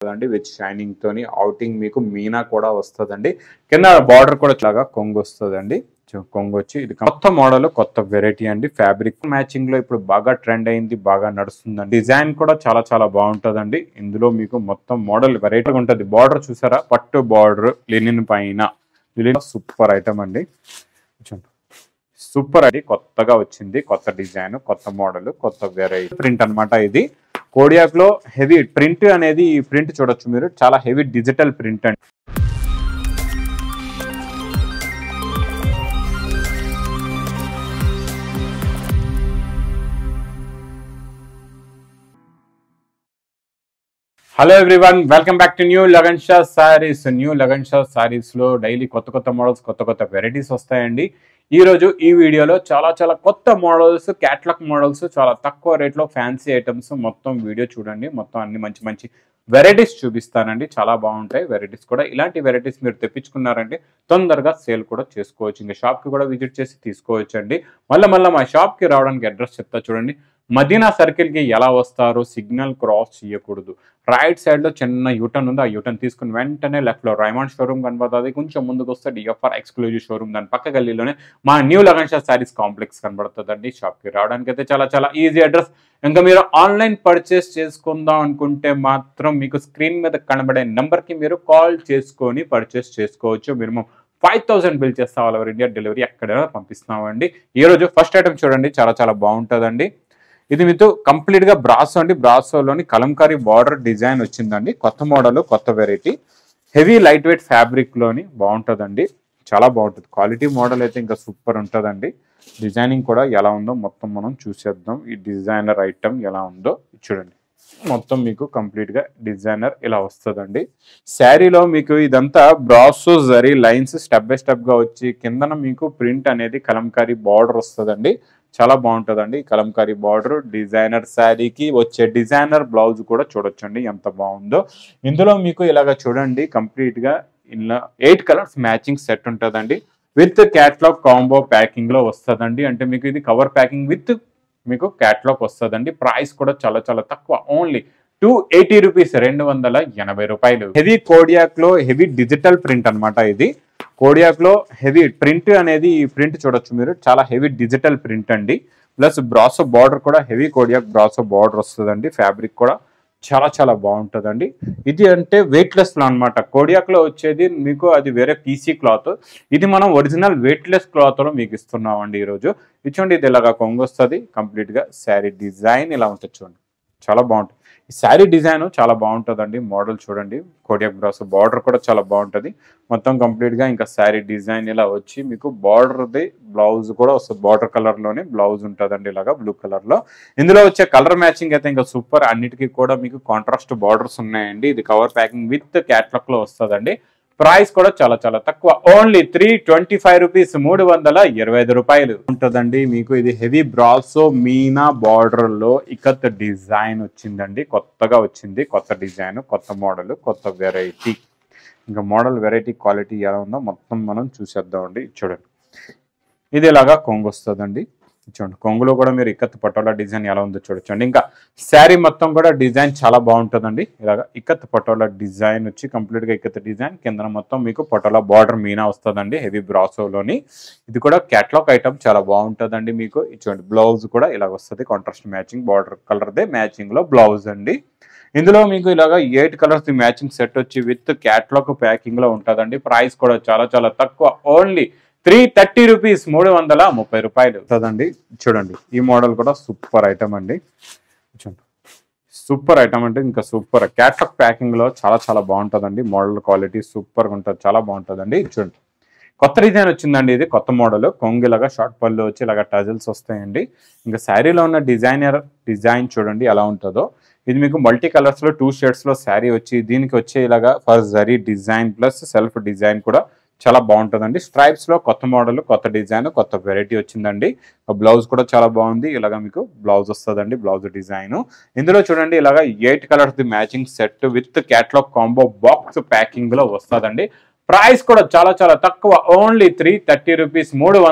With shining తోని outing మీకు మీనా కూడా వస్తుందండి. కింద బార్డర్ కూడా ఇలాగా కొంగు వస్తుందండి. కొంగు వచ్చి ఇది కొత్త మోడల్ కొత్త వెరైటీ అండి. ఫ్యాబ్రిక్ మ్యాచింగ్ లో ఇప్పుడు బాగా ట్రెండ్ అయింది, బాగా నడుస్తుందండి. డిజైన్ కూడా చాలా బాగుంటుందండి. ఇందులో మీకు మొత్తం మోడల్ వెరైటీగా ఉంటుంది. బార్డర్ చూసారా, పట్టు బార్డర్ లెనిన్ పైన సూపర్ ఐటమ్ అండి. సూపర్ అండి, కొత్తగా వచ్చింది, కొత్త డిజైన్, కొత్త మోడల్, కొత్త వెరైటీ ప్రింట్ అనమాట. ఇది కోడియాక్ లో హెవీ ప్రింట్ అనేది, ఈ ప్రింట్ చూడొచ్చు మీరు, చాలా హెవీ డిజిటల్ ప్రింట్ అండి. Hello everyone, welcome back to new Lagansha saris. New Lagansha saris లో డైలీ కొత్త మోడల్స్, కొత్త వెరైటీస్ వస్తాయండి. ఈ రోజు ఈ వీడియోలో చాలా కొత్త మోడల్స్, క్యాట్లాగ్ మోడల్స్, చాలా తక్కువ రేట్లో ఫ్యాన్సీ ఐటమ్స్, మొత్తం వీడియో చూడండి. మొత్తం అన్ని మంచి వెరైటీస్ చూపిస్తానండి. చాలా బాగుంటాయి వెరైటీస్ కూడా. ఇలాంటి వెరైటీస్ మీరు తెప్పించుకున్నారంటే తొందరగా సేల్ కూడా చేసుకోవచ్చు. ఇంకా షాప్కి కూడా విజిట్ చేసి తీసుకోవచ్చు అండి. మళ్ళీ మా షాప్కి రావడానికి అడ్రస్ చెప్తా చూడండి. మదీనా సర్కిల్కి ఎలా వస్తారో సిగ్నల్ క్రాస్ చేయకూడదు. రైట్ సైడ్ లో చిన్న యూటర్న్ ఉంది. ఆ యూటర్న్ తీసుకుని వెంటనే లెఫ్ట్ లో రైమండ్ షోరూమ్ కనబడుతుంది. కొంచెం ముందుకు వస్తే డిఎఫ్ఆర్ ఎక్స్క్లూజివ్ షోరూమ్, దాని పక్క గల్లీలోనే మా న్యూ లగన్షా సారీస్ కాంప్లెక్స్ కనబడుతుందండి. షాప్కి రావడానికి అయితే చాలా ఈజీ అడ్రస్. ఇంకా మీరు ఆన్లైన్ పర్చేస్ చేసుకుందాం అనుకుంటే మాత్రం మీకు స్క్రీన్ మీద కనబడే నెంబర్కి మీరు కాల్ చేసుకొని పర్చేస్ చేసుకోవచ్చు. మినిమం 5000 బిల్ చేస్తే ఆల్ ఓవర్ ఇండియా డెలివరీ ఎక్కడైనా పంపిస్తున్నామండి. ఈ రోజు ఫస్ట్ ఐటమ్ చూడండి, చాలా బాగుంటుందండి. ఇది మీతో కంప్లీట్ గా బ్రాసో అండి. బ్రాసోలోని కలంకారీ బార్డర్ డిజైన్ వచ్చిందండి. కొత్త మోడల్, కొత్త variety, heavy light weight fabric లోని బాగుంటుందండి. చాలా బాగుంటుంది. క్వాలిటీ మోడల్ అయితే ఇంకా సూపర్ ఉంటుందండి. డిజైనింగ్ కూడా ఎలా ఉందో మొత్తం మనం చూసేద్దాం. ఈ డిజైనర్ ఐటమ్ ఎలా ఉందో చూడండి. మొత్తం మీకు కంప్లీట్ గా డిజైనర్ ఇలా వస్తుందండి. శారీలో మీకు ఇదంతా brasso zari lines step by step గా వచ్చి కిందన మీకు ప్రింట్ అనేది కలంకారీ బార్డర్ వస్తుందండి. చాలా బాగుంటుందండి. కలంకారీ బార్డర్ డిజైనర్ శారీకి వచ్చే డిజైనర్ బ్లౌజ్ కూడా చూడొచ్చండి ఎంత బాగుందో. ఇందులో మీకు ఇలాగ చూడండి, కంప్లీట్ గా ఇలా 8 కలర్స్ మ్యాచింగ్ సెట్ ఉంటుందండి. విత్ క్యాట్లాగ్ కాంబో ప్యాకింగ్ లో వస్తుందండి. అంటే మీకు ఇది కవర్ ప్యాకింగ్ విత్ మీకు క్యాట్లాగ్ వస్తుందండి. ప్రైస్ కూడా చాలా తక్కువ, ఓన్లీ 280 రూపీస్, 280 రూపాయలు. హెవీ కోడియాక్ లో హెవీ డిజిటల్ ప్రింట్ అనమాట. ఇది కోడియాక్ లో హెవీ ప్రింట్ అనేది, ఈ ప్రింట్ చూడొచ్చు మీరు, చాలా హెవీ డిజిటల్ ప్రింట్ అండి. ప్లస్ బ్రాసో బార్డర్ కూడా హెవీ కోడియాక్ బ్రాసో బార్డర్ వస్తుందండి. ఫ్యాబ్రిక్ కూడా చాలా బాగుంటుందండి. ఇది అంటే వెయిట్లెస్ లో అనమాట. కోడియాక్ లో వచ్చేది మీకు అది వేరే పీసీ క్లాత్, ఇది మనం ఒరిజినల్ వెయిట్లెస్ క్లాత్ లో మీకు ఇస్తున్నామండి ఈరోజు. ఇచ్చోండి, ఇది ఇలాగా కొంగు వస్తుంది. కంప్లీట్ గా శారీ డిజైన్ ఇలా ఉంటుంది చూడండి, చాలా బాగుంటుంది. ఈ శారీ డిజైన్ చాలా బాగుంటుందండి. మోడల్ చూడండి, కోడియాక్ బ్రాసో బార్డర్ కూడా చాలా బాగుంటుంది. మొత్తం కంప్లీట్ గా ఇంకా శారీ డిజైన్ ఇలా వచ్చి మీకు బార్డర్ది బ్లౌజ్ కూడా వస్తుంది. బార్డర్ కలర్ లోనే బ్లౌజ్ ఉంటుందండి, ఇలాగా బ్లూ కలర్ లో. ఇందులో వచ్చే కలర్ మ్యాచింగ్ అయితే ఇంకా సూపర్. అన్నిటికీ కూడా మీకు కాంట్రాస్ట్ బార్డర్స్ ఉన్నాయండి. ఇది కవర్ ప్యాకింగ్ విత్ క్యాట్లాగ్ లో వస్తుందండి. ప్రైస్ కూడా చాలా తక్కువ, ఓన్లీ 325 రూపీస్, 325 రూపాయలు ఉంటుందండి. మీకు ఇది హెవీ బ్రాసో మీనా బార్డర్ లో ఇకత్ డిజైన్ వచ్చిందండి. కొత్తగా వచ్చింది, కొత్త డిజైన్, కొత్త మోడల్, కొత్త వెరైటీ. ఇంకా మోడల్, వెరైటీ, క్వాలిటీ ఎలా ఉందో మొత్తం మనం చూసేద్దామండి. చూడండి, ఇది ఇలాగా కొంగు వస్తుందండి. చూడండి, కొంగులో కూడా మీరు ఇక్కత్ పటోలా డిజైన్ ఎలా ఉందో చూడొచ్చండి. ఇంకా శారీ మొత్తం కూడా డిజైన్ చాలా బాగుంటుందండి. ఇలాగా ఇక్కత్ పటోలా డిజైన్ వచ్చి కంప్లీట్ గా ఇక్కత్ డిజైన్, కింద మొత్తం మీకు పటోలా బార్డర్ మీనా వస్తుందండి హెవీ బ్రాసోలోని. ఇది కూడా క్యాట్లాగ్ ఐటమ్, చాలా బాగుంటుందండి. మీకు చూడండి, బ్లౌజ్ కూడా ఇలాగ వస్తుంది. కాంట్రాస్ట్ మ్యాచింగ్ బార్డర్ కలర్దే మ్యాచింగ్ లో బ్లౌజ్ అండి. ఇందులో మీకు ఇలాగా 8 కలర్స్ మ్యాచింగ్ సెట్ వచ్చి విత్ క్యాట్లాగ్ ప్యాకింగ్ లో ఉంటుందండి. ప్రైస్ కూడా చాలా తక్కువ, ఓన్లీ 330 రూపీస్, 330 రూపాయలు ఉంటుందండి. చూడండి, ఈ మోడల్ కూడా సూపర్ ఐటమ్ అండి. చూడండి, సూపర్ ఐటమ్ అంటే ఇంకా సూపర్. క్యాట్లాగ్ ప్యాకింగ్ లో చాలా బాగుంటుందండి. మోడల్ క్వాలిటీ సూపర్ గా ఉంటుంది, చాలా బాగుంటుందండి. చూడండి, కొత్త డిజైన్ వచ్చిందండి. ఇది కొత్త మోడల్. కొంగు ఇలాగా షార్ట్ పళ్ళు వచ్చి ఇలాగా టజల్స్ వస్తాయండి. ఇంకా శారీలో ఉన్న డిజైన్ చూడండి ఎలా ఉంటుందో. ఇది మీకు మల్టీ కలర్స్ లో 2 షేడ్స్ లో శారీ వచ్చి, దీనికి వచ్చే ఇలాగా for zari design plus self design కూడా చాలా బాగుంటుందండి. స్ట్రైప్స్ లో కొత్త మోడల్, కొత్త డిజైన్, కొత్త వెరైటీ వచ్చిందండి. బ్లౌజ్ కూడా చాలా బాగుంది. ఇలాగా మీకు బ్లౌజ్ వస్తుందండి, బ్లౌజ్ డిజైన్. ఇందులో చూడండి, ఇలాగా 8 కలర్స్ ది matching set with catalogue combo box packing లో వస్తుందండి. ప్రైస్ కూడా చాలా తక్కువ, ఓన్లీ 330 రూపీస్,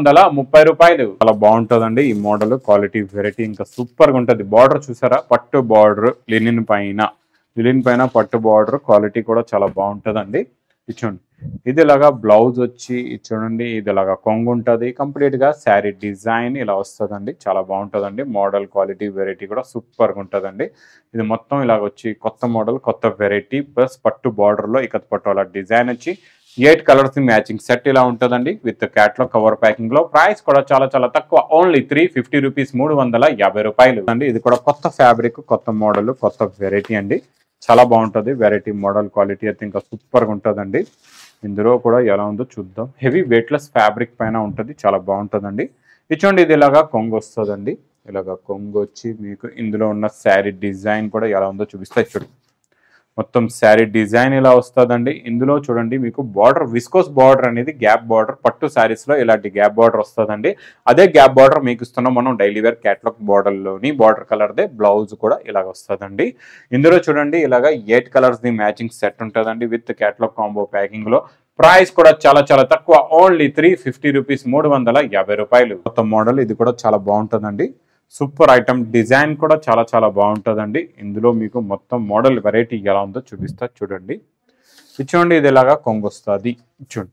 330 రూపాయలు. చాలా బాగుంటుందండి ఈ మోడల్, క్వాలిటీ, వెరైటీ ఇంకా సూపర్ గా ఉంటుంది. బార్డర్ చూసారా, పట్టు బార్డర్ లెనిన్ పైన లిలిన్ పైన పట్టు బార్డర్ క్వాలిటీ కూడా చాలా బాగుంటుందండి. చూడండి ఇది ఇలాగా బ్లౌజ్ వచ్చి చూడండి ఇది ఇలాగా కొంగు ఉంటుంది. కంప్లీట్గా శారీ డిజైన్ ఇలా వస్తుందండి. చాలా బాగుంటుందండి. మోడల్ క్వాలిటీ వెరైటీ కూడా సూపర్గా ఉంటుందండి. ఇది మొత్తం ఇలాగ వచ్చి కొత్త మోడల్ కొత్త వెరైటీ ప్లస్ పట్టు బార్డర్లో ఇకత్ పట్టు అలా డిజైన్ వచ్చి 8 కలర్స్ మ్యాచింగ్ సెట్ ఇలా ఉంటుందండి. విత్ క్యాట్లాగ్ కవర్ ప్యాకింగ్ లో. ప్రైస్ కూడా చాలా చాలా తక్కువ, ఓన్లీ 350 రూపీస్, 350 రూపాయలు అండి. ఇది కూడా కొత్త ఫ్యాబ్రిక్ కొత్త మోడల్ కొత్త వెరైటీ అండి. చాలా బాగుంటుంది. వెరైటీ మోడల్ క్వాలిటీ అయితే ఇంకా సూపర్గా ఉంటుందండి. ఇందులో కూడా ఎలా ఉందో చూద్దాం. హెవీ వెయిట్లెస్ ఫ్యాబ్రిక్ పైన ఉంటుంది. చాలా బాగుంటుందండి. ఇచ్చోండి ఇది ఇలాగా కొంగు వస్తుందండి. ఇలాగా కొంగు వచ్చి మీకు ఇందులో ఉన్న శారీ డిజైన్ కూడా ఎలా ఉందో చూపిస్తాయి. చూడండి మొత్తం శారీ డిజైన్ ఇలా వస్తుందండి. ఇందులో చూడండి మీకు బార్డర్ విస్కోస్ బార్డర్ అనేది గ్యాప్ బార్డర్ పట్టు శారీస్ లో ఇలాంటి గ్యాప్ బార్డర్ వస్తుందండి. అదే గ్యాప్ బార్డర్ మీకు ఇస్తున్నాం మనం డైలీ వేర్ క్యాట్లాగ్ బార్డర్ లోని బార్డర్ కలర్ దే బ్లౌజ్ కూడా ఇలాగ వస్తుందండి. ఇందులో చూడండి ఇలాగ 8 కలర్స్ ది మ్యాచింగ్ సెట్ ఉంటుందండి విత్ క్యాట్లాగ్ కాంబో ప్యాకింగ్ లో. ప్రైస్ కూడా చాలా చాలా తక్కువ, ఓన్లీ 350 రూపీస్, 350 రూపాయలు. కొత్త మోడల్ ఇది కూడా చాలా బాగుంటుందండి. సూపర్ ఐటమ్ డిజైన్ కూడా చాలా చాలా బాగుంటుందండి. ఇందులో మీకు మొత్తం మోడల్ వెరైటీ ఎలా ఉందో చూపిస్తా చూడండి. ఇచ్చోండి ఇది ఇలాగా కొంగు వస్తుంది. ఇచ్చోండి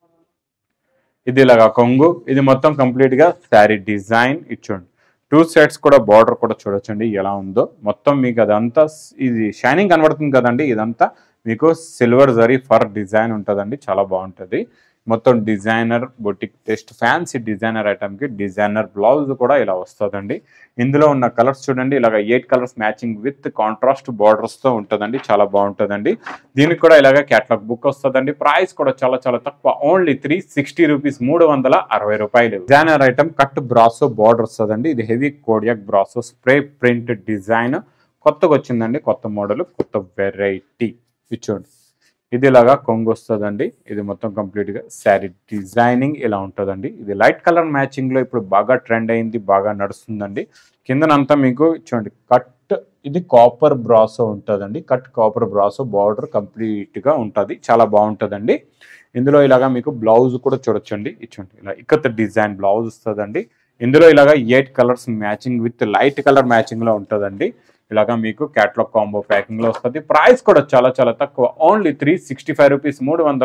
ఇది ఇలాగా కొంగు. ఇది మొత్తం కంప్లీట్ గా శారీ డిజైన్. ఇచ్చోండి 2 సెట్స్ కూడా బార్డర్ కూడా చూడొచ్చండి ఎలా ఉందో. మొత్తం మీకు అదంతా ఇది షైనింగ్ కనబడుతుంది కదండి. ఇదంతా మీకు సిల్వర్ జరీ ఫర్ డిజైన్ ఉంటుందండి. చాలా బాగుంటుంది. మొత్తం designer boutique test fancy designer ఐటమ్కి డిజైనర్ బ్లౌజ్ కూడా ఇలా వస్తుందండి. ఇందులో ఉన్న కలర్స్ చూడండి ఇలాగ 8 కలర్స్ మ్యాచింగ్ విత్ కాంట్రాస్ట్ బార్డర్స్తో ఉంటుందండి. చాలా బాగుంటుందండి. దీనికి కూడా ఇలాగ క్యాట్లాగ్ బుక్ వస్తుందండి. ప్రైస్ కూడా చాలా చాలా తక్కువ, ఓన్లీ 360 రూపీస్, 360 రూపాయలు. Designer item cut brasso border వస్తుందండి. ఇది హెవీ కోడియాక్ బ్రాసో స్ప్రే ప్రింట్ డిజైన్ కొత్తగా వచ్చిందండి. కొత్త మోడల్ కొత్త వెరైటీ. చూడండి ఇది ఇలాగా కొంగు వస్తుందండి. ఇది మొత్తం కంప్లీట్ గా శారీ డిజైనింగ్ ఇలా ఉంటుందండి. ఇది లైట్ కలర్ మ్యాచింగ్ లో ఇప్పుడు బాగా ట్రెండ్ అయింది, బాగా నడుస్తుందండి. కిందనంతా మీకు చూడండి కట్ ఇది కాపర్ బ్రాసో ఉంటుందండి. Cut copper brasso border complete గా ఉంటుంది. చాలా బాగుంటుందండి. ఇందులో ఇలాగా మీకు బ్లౌజ్ కూడా చూడొచ్చండి. ఇచ్చండి ఇలా ఇక్కత్ డిజైన్ బ్లౌజ్ వస్తుందండి. ఇందులో ఇలాగా 8 colours matching with light colour matching లో ఉంటుందండి. ఇలాగా మీకు క్యాట్లాగ్ కాంబో ప్యాకింగ్ లో వస్తుంది. ప్రైస్ కూడా చాలా చాలా తక్కువ, ఓన్లీ 365 రూపీస్,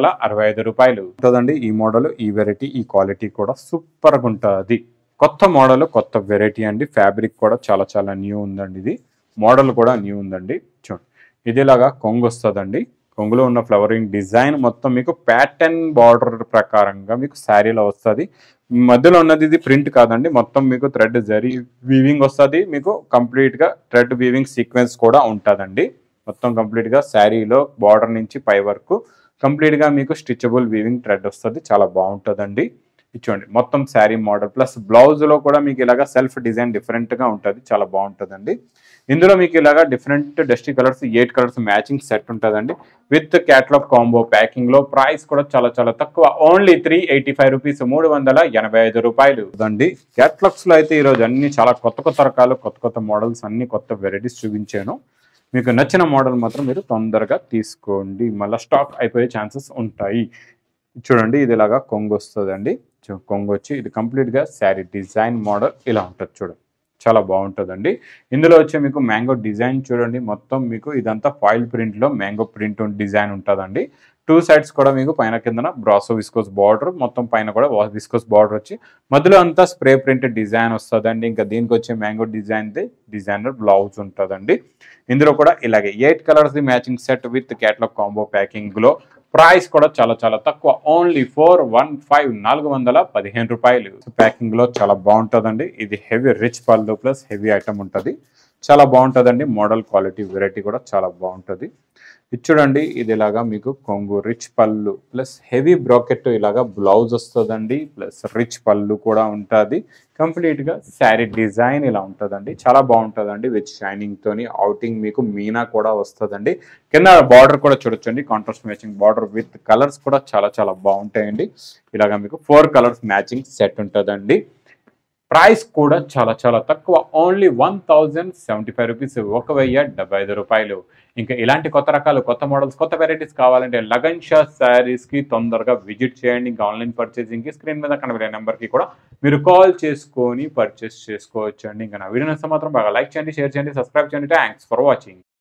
365 రూపాయలు ఉంటుందండి. ఈ మోడల్ ఈ వెరైటీ ఈ క్వాలిటీ కూడా సూపర్ గా ఉంటుంది. కొత్త మోడల్ కొత్త వెరైటీ అండి. ఫ్యాబ్రిక్ కూడా చాలా చాలా న్యూ ఉందండి. ఇది మోడల్ కూడా న్యూ ఉందండి. చూడండి ఇది ఇలాగా కొంగు వస్తుందండి. కొంగులో ఉన్న ఫ్లవరింగ్ డిజైన్ మొత్తం మీకు ప్యాటర్న్ బార్డర్ ప్రకారంగా మీకు శారీలో వస్తుంది. మధ్యలో ఉన్నది ఇది ప్రింట్ కాదండి. మొత్తం మీకు థ్రెడ్ జరీ వీవింగ్ వస్తుంది. మీకు కంప్లీట్ గా థ్రెడ్ వీవింగ్ సీక్వెన్స్ కూడా ఉంటుందండి. మొత్తం కంప్లీట్ గా శారీలో బార్డర్ నుంచి పై వరకు కంప్లీట్ గా మీకు స్టిచబుల్ వీవింగ్ థ్రెడ్ వస్తుంది. చాలా బాగుంటుందండి. ఇచ్చోండి మొత్తం శారీ మోడల్ ప్లస్ బ్లౌజ్ లో కూడా మీకు ఇలాగా సెల్ఫ్ డిజైన్ డిఫరెంట్ గా ఉంటుంది. చాలా బాగుంటుందండి. ఇందులో మీకు ఇలాగా different dusty colours 8 colours matching set ఉంటుందండి విత్ క్యాట్లాగ్ కాంబో ప్యాకింగ్ లో. ప్రైస్ కూడా చాలా చాలా తక్కువ, ఓన్లీ 385 రూపీస్, 385 రూపాయలు అండి. క్యాట్లాగ్స్ లో అయితే ఈరోజు అన్ని చాలా కొత్త కొత్త రకాలు కొత్త కొత్త మోడల్స్ అన్ని కొత్త వెరైటీస్ చూపించాను. మీకు నచ్చిన మోడల్ మాత్రం మీరు తొందరగా తీసుకోండి, మళ్ళీ స్టాక్ అయిపోయే ఛాన్సెస్ ఉంటాయి. చూడండి ఇది ఇలాగా కొంగు వస్తుందండి. కొంగు వచ్చి ఇది కంప్లీట్ గా శారీ డిజైన్ మోడల్ ఇలా ఉంటుంది. చూడండి చాలా బాగుంటుందండి. ఇందులో వచ్చే మీకు మ్యాంగో డిజైన్ చూడండి. మొత్తం మీకు ఇదంతా ఫాయిల్ ప్రింట్ లో మ్యాంగో ప్రింట్ డిజైన్ ఉంటుందండి. 2 సైడ్స్ కూడా మీకు పైన కిందన బ్రాసో విస్కోస్ బార్డర్, మొత్తం పైన కూడా విస్కోస్ బార్డర్ వచ్చి మధ్యలో అంతా స్ప్రే ప్రింట్ డిజైన్ వస్తుందండి. ఇంకా దీనికి వచ్చే మ్యాంగో డిజైన్ డిజైనర్ బ్లౌజ్ ఉంటుందండి. ఇందులో కూడా ఇలాగే 8 కలర్స్ ది matching set with catalogue combo packing లో. ప్రైస్ కూడా చాలా చాలా తక్కువ, ఓన్లీ 415 రూపాయలు. ప్యాకింగ్ లో చాలా బాగుంటుందండి. ఇది heavy rich pallu plus heavy item ఉంటుంది. చాలా బాగుంటుందండి. మోడల్ క్వాలిటీ వెరైటీ కూడా చాలా బాగుంటుంది. ఇది చూడండి ఇది ఇలాగా మీకు కొంగు rich pallu plus heavy bracket ఇలాగా బ్లౌజ్ వస్తుందండి. ప్లస్ రిచ్ పళ్ళు కూడా ఉంటుంది. కంప్లీట్ గా శారీ డిజైన్ ఇలా ఉంటుందండి. చాలా బాగుంటుందండి. విత్ షైనింగ్ తోని అవుటింగ్ మీకు మీనా కూడా వస్తుందండి. కింద బార్డర్ కూడా చూడొచ్చండి. Contrast matching border with colours కూడా చాలా చాలా బాగుంటాయండి. ఇలాగా మీకు 4 కలర్స్ మ్యాచింగ్ సెట్ ఉంటుందండి. ప్రైస్ కూడా చాలా చాలా తక్కువ, ఓన్లీ 1075 రూపీస్, 1075 రూపాయలు. ఇంకా ఇలాంటి కొత్త రకాలు కొత్త మోడల్స్ కొత్త వెరైటీస్ కావాలంటే లగన్షా శారీస్ కి తొందరగా విజిట్ చేయండి. ఇంకా ఆన్లైన్ పర్చేసింగ్ కి స్క్రీన్ మీద కనబడే నెంబర్ కి కూడా మీరు కాల్ చేసుకొని పర్చేస్ చేసుకోవచ్చు అండి. ఇంకా నా వీడియో నచ్చితే మాత్రం బాగా లైక్ చేయండి, షేర్ చేయండి, సబ్స్క్రైబ్ చేయండి. Thanks for watching.